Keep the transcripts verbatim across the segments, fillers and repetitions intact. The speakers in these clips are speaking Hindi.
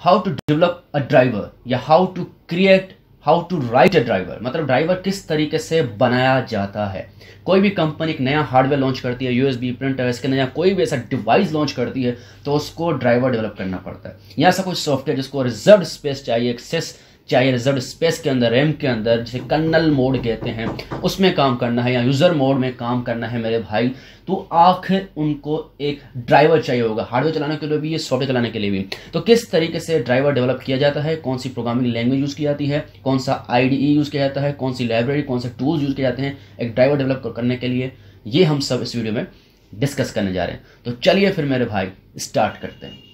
How to develop a driver या how to create how to write a driver, मतलब ड्राइवर किस तरीके से बनाया जाता है। कोई भी कंपनी एक नया हार्डवेयर लॉन्च करती है, यूएसबी प्रिंटर, इसके नया कोई भी ऐसा डिवाइस लॉन्च करती है तो उसको ड्राइवर डेवलप करना पड़ता है। या ऐसा कोई सॉफ्टवेयर जिसको रिजर्व स्पेस चाहिए, एक्सेस चाहिए रिजर्व स्पेस के अंदर, रैम के अंदर, जिसे कर्नल मोड कहते हैं, उसमें काम करना है या यूजर मोड में काम करना है मेरे भाई, तो आखिर उनको एक ड्राइवर चाहिए होगा, हार्डवेयर चलाने के लिए भी, ये सॉफ्टवेयर चलाने के लिए भी। तो किस तरीके से ड्राइवर डेवलप किया जाता है, कौन सी प्रोग्रामिंग लैंग्वेज यूज की जाती है, कौन सा आईडीई यूज किया जाता है, कौन सी लाइब्रेरी, कौन से टूल्स यूज किए जाते हैं एक ड्राइवर डेवलप करने के लिए, ये हम सब इस वीडियो में डिस्कस करने जा रहे हैं। तो चलिए फिर मेरे भाई स्टार्ट करते हैं।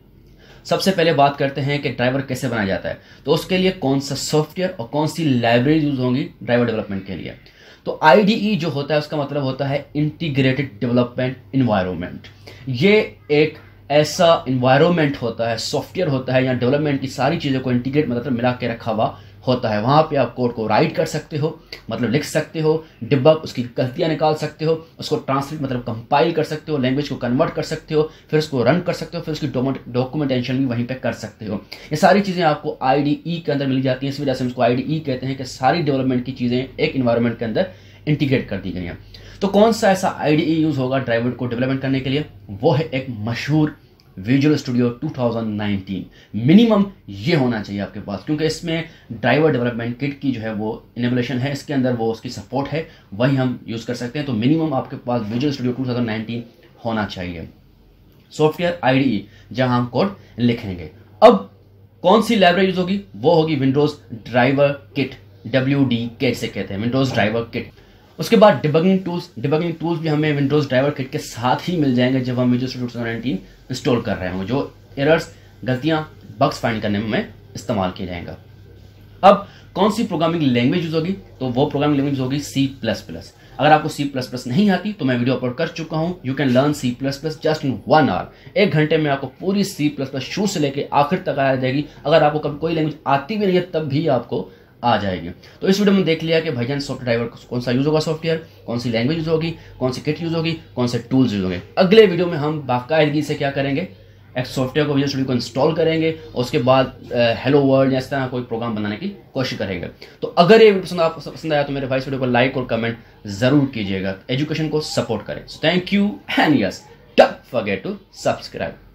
सबसे पहले बात करते हैं कि ड्राइवर कैसे बनाया जाता है। तो उसके लिए कौन सा सॉफ्टवेयर और कौन सी लाइब्रेरी यूज होंगी ड्राइवर डेवलपमेंट के लिए। तो आईडीई जो होता है उसका मतलब होता है इंटीग्रेटेड डेवलपमेंट इन्वायरमेंट। ये एक ऐसा इन्वायरमेंट होता है, सॉफ्टवेयर होता है, या डेवलपमेंट की सारी चीज़ों को इंटीग्रेट मतलब मिला के रखा हुआ होता है। वहाँ पे आप कोड को राइट कर सकते हो, मतलब लिख सकते हो, डिबग उसकी गलतियाँ निकाल सकते हो, उसको ट्रांसलेट मतलब कंपाइल कर सकते हो, लैंग्वेज को कन्वर्ट कर सकते हो, फिर उसको रन कर सकते हो, फिर उसकी डॉक्यूमेंटेशन भी वहीं पे कर सकते हो। ये सारी चीज़ें आपको आईडीई के अंदर मिल जाती हैं, इस वजह से उसको आईडीई कहते हैं कि सारी डेवलपमेंट की चीज़ें एक इन्वायरमेंट के अंदर इंटीग्रेट कर दी गई हैं। तो कौन सा ऐसा आईडीई यूज़ होगा ड्राइवर को डेवलपमेंट करने के लिए, वो है एक मशहूर Visual Studio two thousand nineteen. Minimum ये होना चाहिए आपके पास, क्योंकि इसमें ड्राइवर डेवलपमेंट किट की जो है वो इनेबलेशन है, इसके अंदर वो उसकी सपोर्ट है, वही हम यूज़ कर सकते हैं। तो मिनिमम आपके पास Visual Studio two thousand nineteen होना चाहिए। सॉफ्टवेयर आईडीई जहां हम कोड लिखेंगे। अब कौन सी लाइब्रेरी यूज होगी, वो होगी Windows driver kit, W D K से कहते हैं, विंडोज ड्राइवर किट। उसके बाद डिबगिंग टूल्स, डिबगिंग टूल्स भी हमें विंडोज ड्राइवर किट के साथ ही मिल जाएंगे जब हम Visual Studio two thousand nineteen install कर रहे हों, जो एरर्स, गलतियां, बग्स फाइंड करने में हमें इस्तेमाल किया जाएगा। अब कौन सी प्रोग्रामिंग लैंग्वेज यूज होगी, तो वो प्रोग्रामिंग लैंग्वेज होगी सी प्लस प्लस। अगर आपको सी प्लस प्लस नहीं आती तो मैं वीडियो अपलोड कर चुका हूं, you can learn C plus plus just in one hour. एक घंटे में आपको पूरी सी प्लस प्लस शुरू से लेकर आखिर तक आ जाएगी। अगर आपको कभी कोई लैंग्वेज आती भी नहीं है तब भी आपको आ जाएगी। तो इस वीडियो में देख लिया कि भाईजान सॉफ्टवेयर ड्राइवर कौन सा यूज होगा, सॉफ्टवेयर कौन सी लैंग्वेज यूज होगी, कौन सी किट यूज होगी, कौन से टूल्स यूज होंगे। अगले वीडियो में हम बाकायदगी से क्या करेंगे, एक सॉफ्टवेयर को विजुअल स्टूडियो को इंस्टॉल करेंगे और उसके बाद हेलो वर्ल्ड या इस तरह कोई प्रोग्राम बनाने की कोशिश करेंगे। तो अगर ये वीडियो पसंद आपको पसंद आया तो मेरे भाई इस वीडियो को लाइक और कमेंट जरूर कीजिएगा, एजुकेशन को सपोर्ट करें। So thank you and yes, don't forget to subscribe.